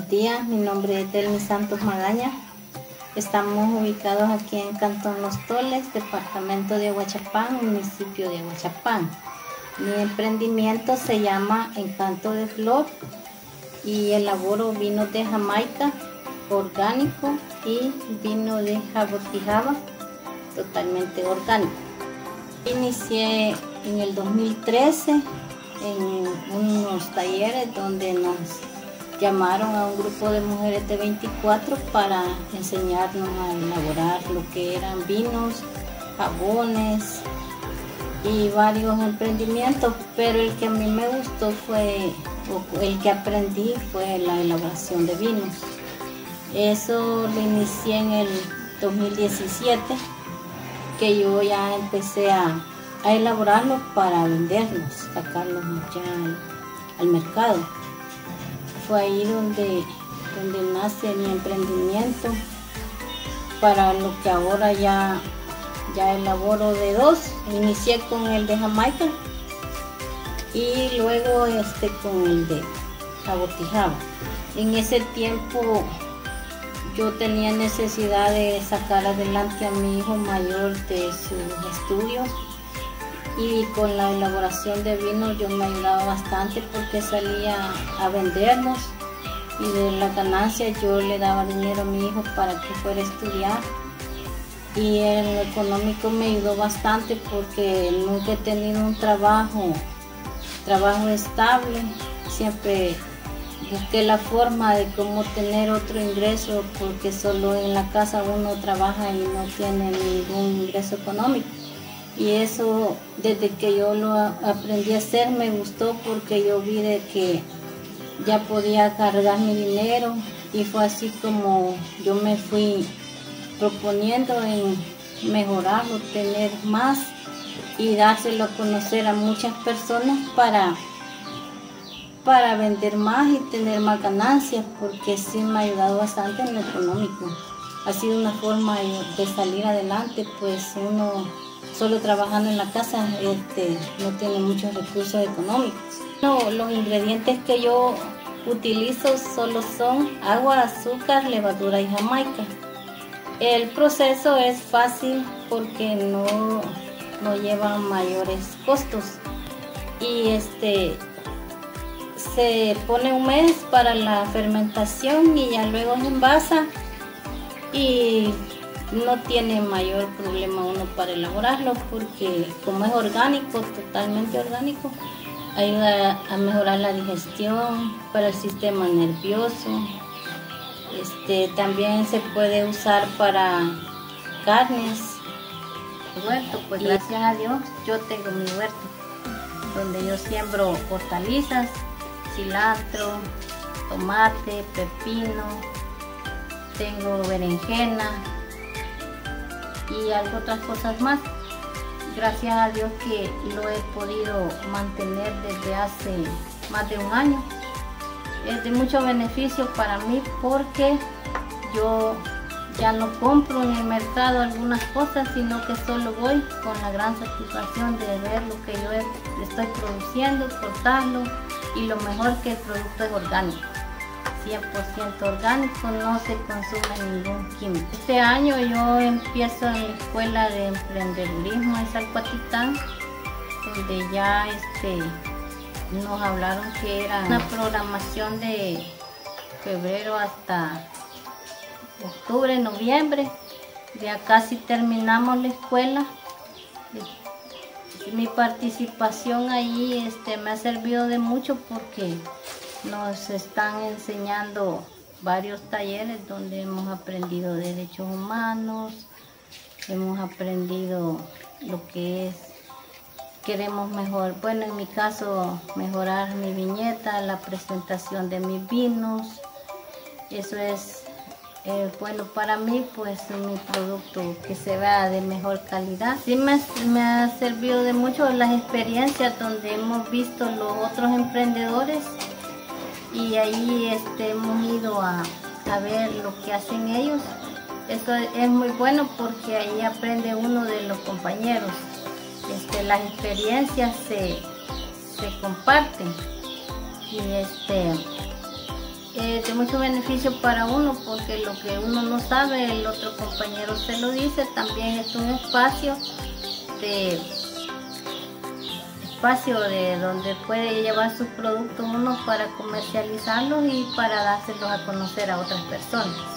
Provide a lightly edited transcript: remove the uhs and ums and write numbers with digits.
Buenos días, mi nombre es Delmi Santos Magaña. Estamos ubicados aquí en Cantón Los Toles, departamento de Aguachapán, municipio de Aguachapán. Mi emprendimiento se llama Encanto de Flor y elaboro vinos de Jamaica orgánico y vino de Jabotijaba totalmente orgánico. Inicié en el 2013 en unos talleres donde nos llamaron a un grupo de mujeres de 24 para enseñarnos a elaborar lo que eran vinos, jabones y varios emprendimientos, pero el que a mí me gustó fue, o el que aprendí fue la elaboración de vinos. Eso lo inicié en el 2017, que yo ya empecé a elaborarlos para venderlos, sacarlos ya al mercado. Fue ahí donde nace mi emprendimiento, para lo que ahora ya elaboro de dos. Inicié con el de Jamaica y luego con el de Jabotijaba. En ese tiempo yo tenía necesidad de sacar adelante a mi hijo mayor de sus estudios, y con la elaboración de vinos yo me ayudaba bastante porque salía a venderlos y de la ganancia yo le daba dinero a mi hijo para que fuera a estudiar. Y en lo económico me ayudó bastante porque nunca he tenido un trabajo estable. Siempre busqué la forma de cómo tener otro ingreso, porque solo en la casa uno trabaja y no tiene ningún ingreso económico. Y eso, desde que yo lo aprendí a hacer, me gustó porque yo vi de que ya podía cargar mi dinero, y fue así como yo me fui proponiendo en mejorarlo, tener más y dárselo a conocer a muchas personas para vender más y tener más ganancias, porque sí me ha ayudado bastante en lo económico. Ha sido una forma de salir adelante, pues uno solo trabajando en la casa no tiene muchos recursos económicos. Los ingredientes que yo utilizo solo son agua, azúcar, levadura y jamaica. El proceso es fácil porque no lleva mayores costos, y se pone un mes para la fermentación y ya luego se envasa, y no tiene mayor problema uno para elaborarlo, porque como es orgánico, totalmente orgánico, ayuda a mejorar la digestión, para el sistema nervioso. También se puede usar para carnes. Huerto, pues gracias a Dios yo tengo mi huerto, donde yo siembro hortalizas, cilantro, tomate, pepino, tengo berenjena y otras cosas más. Gracias a Dios que lo he podido mantener desde hace más de un año. Es de mucho beneficio para mí porque yo ya no compro en el mercado algunas cosas, sino que solo voy con la gran satisfacción de ver lo que yo estoy produciendo, cortarlo, y lo mejor que el producto es orgánico. 100% orgánico, no se consume ningún químico. Este año yo empiezo en la escuela de emprendedurismo en Salcuatitán, donde ya nos hablaron que era una programación de febrero hasta octubre, noviembre. Ya casi terminamos la escuela. Mi participación ahí me ha servido de mucho porque nos están enseñando varios talleres donde hemos aprendido derechos humanos, hemos aprendido lo que es, queremos en mi caso, mejorar mi viñeta, la presentación de mis vinos. Eso es bueno para mí, pues mi producto que se vea de mejor calidad. Sí me ha servido de mucho las experiencias donde hemos visto los otros emprendedores, y ahí hemos ido a ver lo que hacen ellos. Eso es muy bueno porque ahí aprende uno de los compañeros. Las experiencias se comparten, y de mucho beneficio para uno, porque lo que uno no sabe, el otro compañero se lo dice. También es un espacio de donde puede llevar sus productos uno para comercializarlos y para dárselos a conocer a otras personas.